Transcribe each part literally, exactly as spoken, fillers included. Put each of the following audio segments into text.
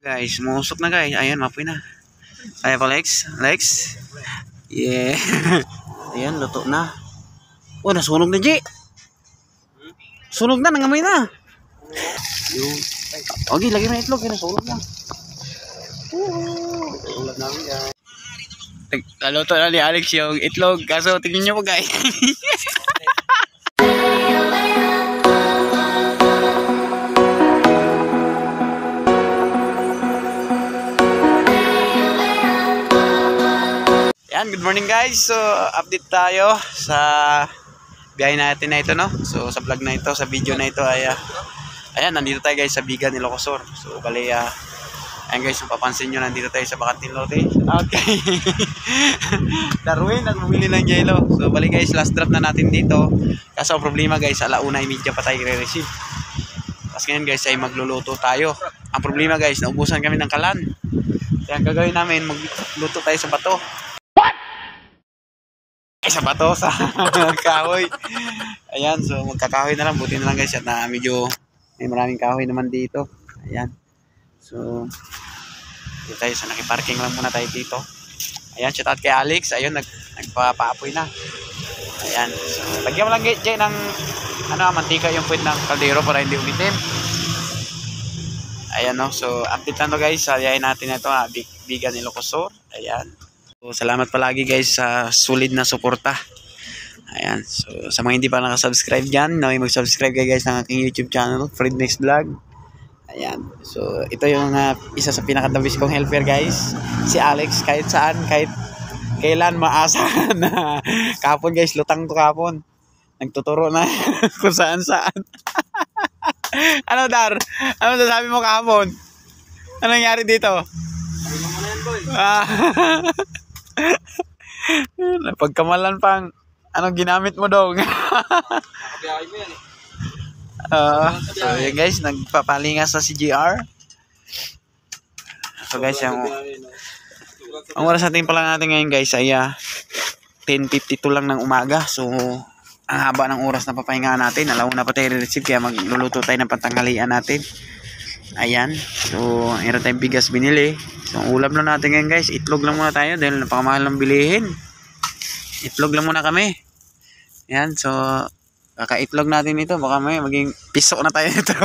Guys, musok na guys. Ayan, mapoy na. Kaya pa Lex? Lex? Yeah. Ayan, luto na. Oh, nasunog na, G. Sunog na, nangamay na. Yung. Okay, lagi mo na itlog. Nasunog na. Ulam namin guys. Naluto na ni Alex yung itlog. Kaso, tingnan nyo po guys. Yan, good morning guys. So, update tayo sa biyahe natin na ito, no? So, sa vlog na ito, sa video na ito ay uh, ayan, nandito tayo guys sa Bigan, Ilocosur. So, bali, uh, ayan guys, kung papansin nyo, nandito tayo sa Bakantin Lote. Okay. Darwin, at bumili ng yelo. So, bali guys, last drop na natin dito. Kaso, ang problema guys, alauna ay media pa tayo re-receive. Tapos ngayon guys, ay magluluto tayo. Ang problema guys, naubusan kami ng kalan. Kaya ang gagawin namin, magluto tayo sa bato. Sa bato, sa kahoy. Ayan, so magkakahoy na lang. Buti na lang guys at na medyo may maraming kahoy naman dito. Ayan. So, dito tayo. So, nakiparking lang muna tayo dito. Ayan, shout out kay Alex. Ayun, nag, nagpapaapoy na. Ayan. So, lagyan mo lang guys ng ano, mantika yung puwit ng kaldero para hindi umitin. Ayan, no. So, update lang to guys. Sayayin natin na ito, ha. Big, Bigan, Ilocosur. Ayan. So, salamat palagi guys sa solid na suporta. Ayan. So, sa mga hindi pa nakasubscribe dyan, no, mag-subscribe kayo guys ng aking YouTube channel, Fred Mix Vlog. Ayan. So, ito yung uh, isa sa pinakadabis kong helper guys. Si Alex, kahit saan, kahit kailan maasahan na. Kapon guys, lutang to kapon. Nagtuturo na kung saan saan. Ano Dar? Ano sabi mo kapon? Ano nangyari dito? Ah. Napagkamalan pang anong ginamit mo dong? uh, so yun guys, nagpapalingas sa C G R. So guys, yung ang oras natin pala natin ngayon guys ay uh, ten fifty-two lang ng umaga. So ang haba ng oras na papahinga natin. Alam mo na pa tayo receive kaya magluluto tayo ng pantanghalian natin. Ayan. So meron tayong bigas binili. So ang ulam lang natin ngayon guys, itlog lang muna tayo dahil napakamahal ng bilihin. Itlog lang muna kami. Ayan. So kaka-itlog natin ito. Baka may maging piso na tayo ito.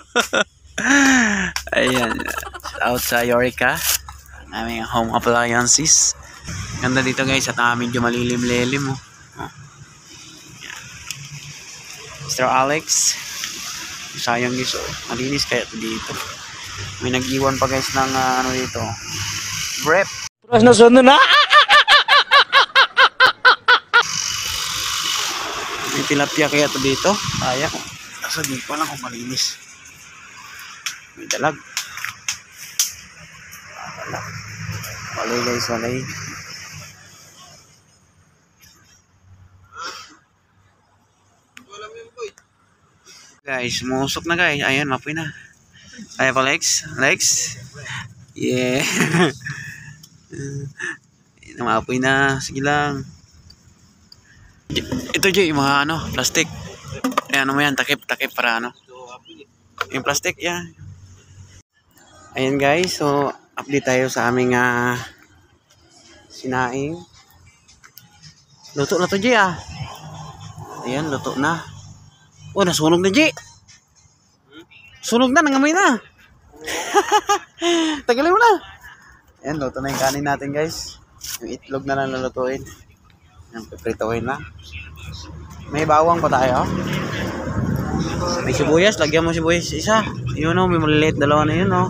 Ayan. Out sa Yorica. Aming home appliances. Ganda dito guys at uh, medyo malilim-lilim. Oh. Oh. Mister Alex. Sayang guys, oh. Malinis kaya dito. May nag-iwan pa guys ng uh, ano dito. Brep. Terus na sunod na. May tilapia kaya to dito. Kaya. Kaso di ko lang kung malinis. May dalag. Dalag. Walay guys, walay. Guys, musok na guys. Ayan, mapoy na. Kaya pa Lex? Lex? Yeah. Mapoy na. Sige lang. Ito Jay, yung mga ano, plastic. Ayan, ano mo yan, takip, takip para ano. Yung plastic, yan. Ayan guys, so update tayo sa aming uh, sinaing. Luto na to Jay ah. Ayan, luto na. Oh, nasunog na, G. Sunog na, nangamoy na. Tagalin mo na. Ayan, luto na yung kanin natin, guys. Yung itlog na lang lulutuin. Yung pipritohin na. May bawang pa tayo. May sibuyas, lagyan mo sibuyas isa. Yun o, may maliliit, dalawa na yun o.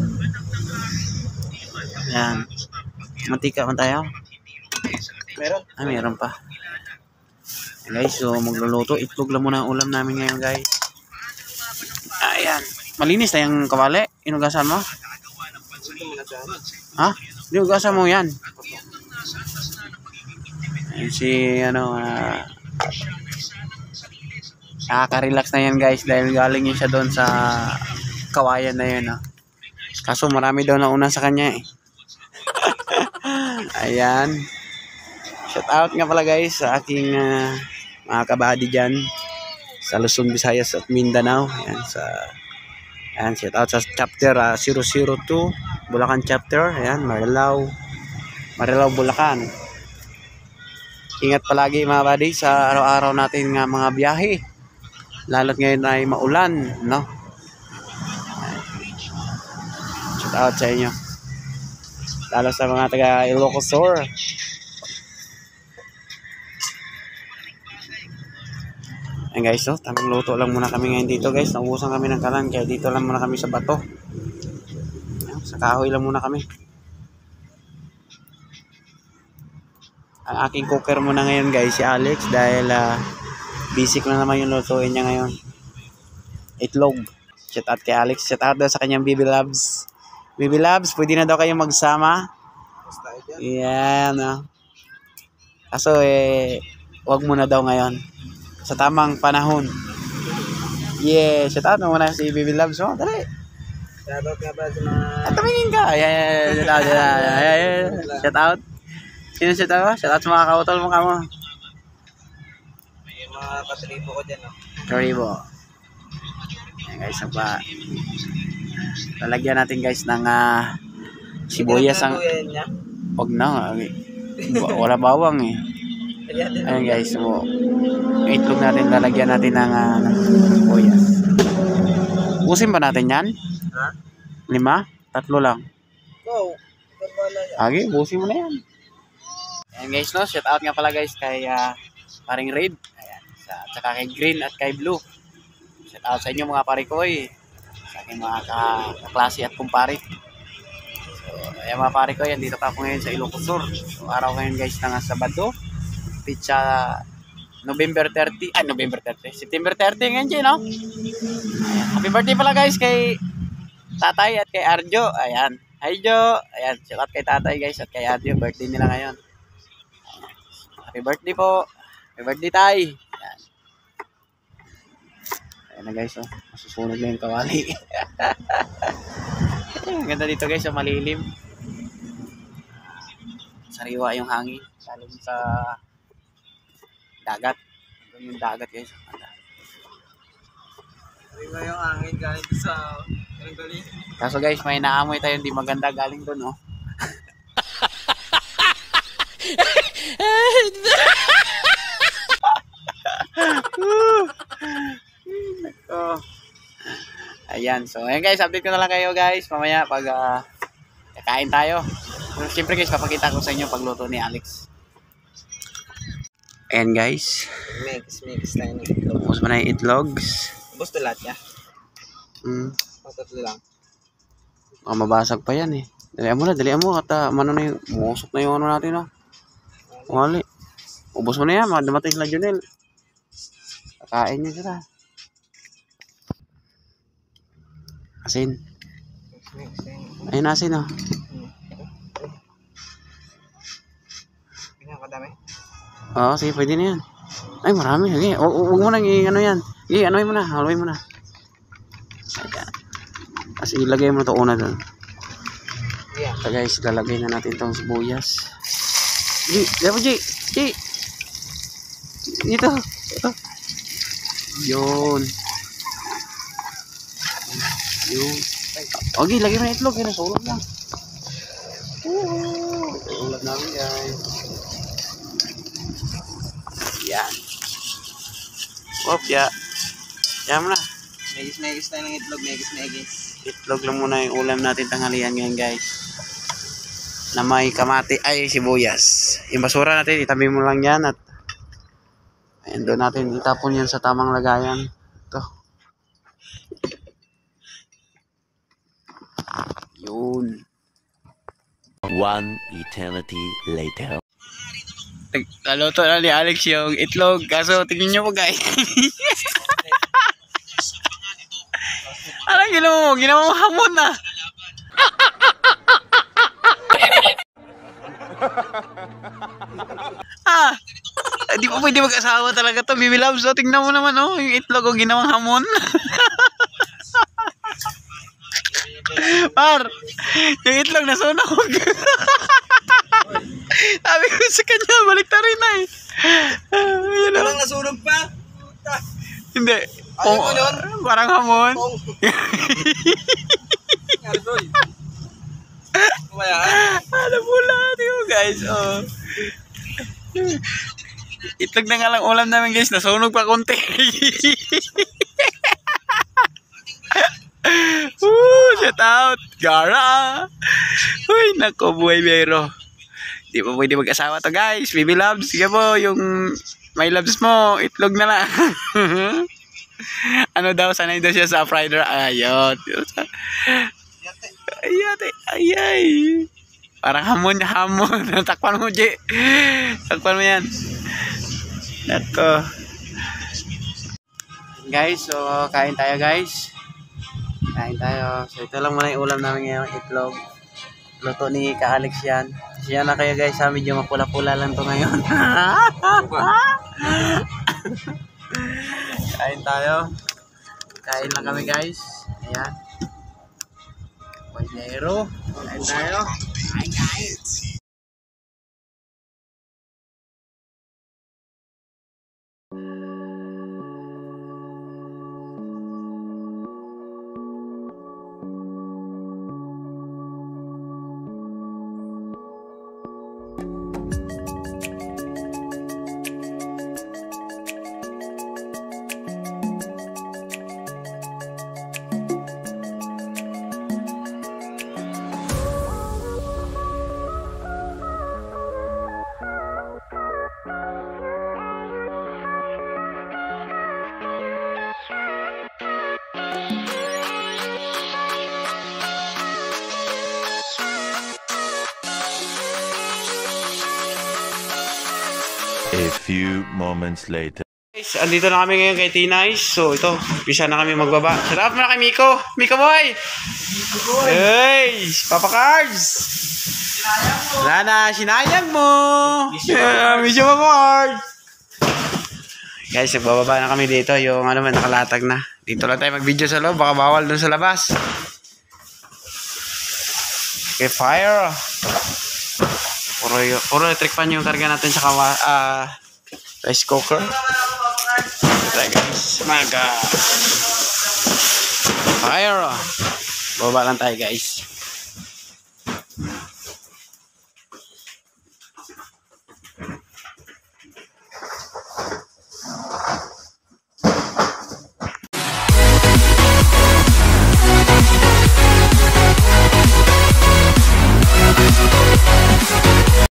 Ayan. Mantika man tayo. Meron? Ah, meron pa. Guys, so magluluto. Itlog lang muna ang ulam namin ngayon guys. Ayan. Malinis tayong kawali. Inugasan mo? Ha? Inugasan mo yan. Ayan si ano uh, nakaka-relax na yan guys dahil galing yun siya doon sa kawayan na yun. Oh. Kaso marami daw nauna sa kanya eh. Ayan. Shout out nga pala guys sa aking uh, mga kabady dyan sa Luzon, Visayas at Mindanao. Ayan, sa Ayan, shout out sa chapter uh, zero zero two, Bulacan chapter. Ayan, Marilao. Marilao, Bulacan. Ingat palagi mga buddy sa araw-araw natin nga mga biyahe. Lalo't ngayon ay maulan, no? Shout out sa inyo. Lalo sa mga taga Ilocos Sur. Ayan guys, so, tamang luto lang muna kami ngayon dito guys. Naubusan kami ng kalan, kaya dito lang muna kami sa bato. Ayan, sa kahoy lang muna kami. Ang aking cooker muna ngayon guys, si Alex, dahil uh, busy ko na naman yung lutuin niya ngayon. Itlog. Shout out kay Alex. Shout out daw sa kanyang Baby Loves. Baby Loves, pwede na daw kayong magsama. Yan. Uh. Kaso eh, wag muna daw ngayon. Sa tamang panahon. Yeah, shout out mo muna si Baby Loves mo. Dali. Shout out nga ba sa mga... At tumingin ka. Yeah, yeah, shout out. Yeah, yeah, yeah. Shout out. Sino shout out? Shout out sa mga kautol mo ka mo. May mga katribo ko dyan, no? Karibo. Ayan guys, ang pa. Lalagyan natin guys ng uh, sibuyas ang... Huwag na. Wala bawang eh. Ayan guys, so itlog natin, lalagyan natin ng uh, sibuyas. Busin ba natin yan? Ha? Lima? Tatlo lang. Go! Agi, busin mo na yan. Ayan guys, no? Shout out nga pala guys kay uh, paring Red. Ayan. Sa, tsaka kay Green at kay Blue. Shout out sa inyo mga parikoy. Sa aking mga kaklase at kumpare. So, ayan mga parikoy, yan dito pa ako ngayon sa Ilocos Sur. So, araw ngayon guys na nga Sabado. Pitsa November thirty, ah November thirty, September thirty ngayon dyan, no? Ayan. Happy birthday pala guys kay Tatay at kay Arjo. Ayan. Hi Jo. Ayan, shout out kay Tatay guys at kay Arjo. Birthday nila ngayon. Ayan. Happy birthday po. Happy birthday Tay. Ayan. Ayan na guys, oh. Masusunog na yung kawali. Ayan, ganda dito guys, oh, malilim. Sariwa yung hangin. Galing sa dagat. Ito yung dagat guys. Sariwa yung hangin galing sa... galing. Kaso guys, may naamoy tayo hindi maganda galing doon, oh. Oh. Ayan, so ayan guys, update ko na lang kayo guys mamaya pag uh, kakain tayo. So, siyempre guys, papakita ko sa inyo pagluto ni Alex. Ayan guys, Mix, mix tayo ng itlog. ubos mo na yung itlogs. Ubus to lahat niya? Hmm. Patatlo lang. Oh, mabasag pa yan eh. Dalihan mo na, dalihan mo at uh, mano na yung musok na yung ano natin, oh. Wali. Ubos mo na yan, dumating sila Junel. Kakain niya sila. Asin. Mix, mix. Ayun asin, oh. Pinakadami? Oo, sige, pwede na yan. Ay, marami. Sige, huwag mo na, ano yan. Sige, anoy mo na, haluin mo na. Ayan. Kasi ilagay mo ito una doon. Yeah. So guys, lalagay na natin itong sibuyas. G, dapat G, G. Dito. Ito. Yun. Yun. Okay, lagay mo na itlog. Yan, sulog lang. Woo! Ulam namin guys. Yan. Wop, ya. Yan mo na. Megis-megis tayo ng itlog, megis-megis. Itlog lang muna yung ulam natin tanghalian ngayon guys. Na may kamati, ay sibuyas. Yung basura natin, itabi mo lang yan at ayun, doon natin itapon yan sa tamang lagayan. Ito. Yun. One eternity later. Naluto na ni Alex yung itlog. Kaso tingnan nyo po guys. Anong ginawa mo? Ginawa mo hamon na. Ah, di pa pwede mag-asawa talaga to. Baby Loves, so tingnan mo naman, oh, yung itlog ko ginawang hamon. Par, yung itlog nasunog. Sabi ko sa kanya, balik ta rin na eh. Walang nasunog pa? Hindi. Ayaw mo nun? Parang hamon. Pong. Ano bro? Kumayaan? Ano pula, tingnan mo guys, oh. Itlog na nga lang ulam namin guys, nasunog pa konti. Woo, shout out, Gara. Uy, nako, buhay biro. Di pa pwede mag-asawa to guys, baby loves. Sige po, yung my loves mo, itlog na lang. Ano daw, sanay daw siya sa fried rice. Ayun. Ayate, ayay. Parang hamon, hamon. Takpan mo, J. Takpan mo yan. Nako. Guys, so kain tayo guys. Kain tayo. So ito lang muna yung ulam namin ngayon, itlog. Luto ni Ka-Alex yan. Siya na kayo guys, ha, medyo mapula-pula lang to ngayon. Kain tayo. Kain lang kami guys. Ayan. Pwedero. Kain tayo. Kain guys. A few moments later. Guys, andito na kami ngayon kay Tinay. So ito, pisa na kami magbaba. Sarap mo na kay Miko. Miko boy! Miko boy! Hey! Papa Cards! Wala na, sinayang mo! Misyo mo Cards! Guys, nagbababa na kami dito. Yung ano man, nakalatag na. Dito lang tayo mag-video sa loob. Baka bawal dun sa labas. Okay, fire! Puro, puro electric fan yung karga natin sa kawa, uh, rice cooker. Ito guys, maga. Fire! Baba lang tayo guys.